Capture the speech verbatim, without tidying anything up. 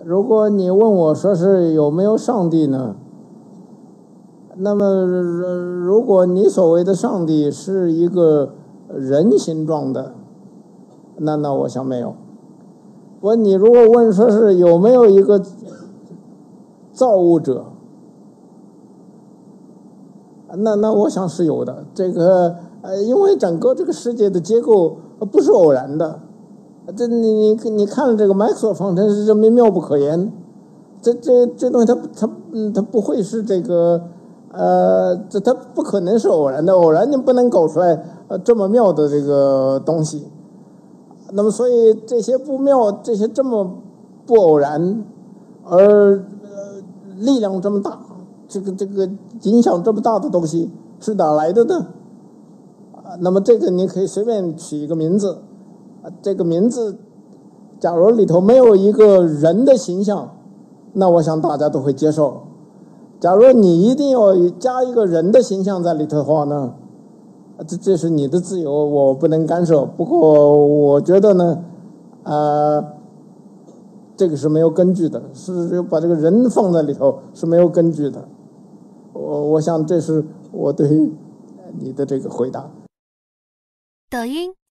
如果你问我说是有没有上帝呢？那么如果你所谓的上帝是一个人形状的，那那我想没有。问你如果问说是有没有一个造物者，那那我想是有的。这个呃，因为整个这个世界的结构不是偶然的，这你你你看了这个麦克斯韦方程式，这妙不可言。这这这东西它它嗯它不会是这个呃，这它不可能是偶然的，偶然你不能搞出来呃这么妙的这个东西。那么所以这些不妙，这些这么不偶然，而呃力量这么大，这个这个影响这么大的东西是哪来的呢？啊，那么这个你可以随便取一个名字，啊，这个名字假如里头没有一个人的形象，那我想大家都会接受。假如你一定要加一个人的形象在里头的话呢，这这是你的自由，我不能干涉。不过我觉得呢，呃，这个是没有根据的，是把这个人放在里头是没有根据的。我我想这是我对你的这个回答。 抖音、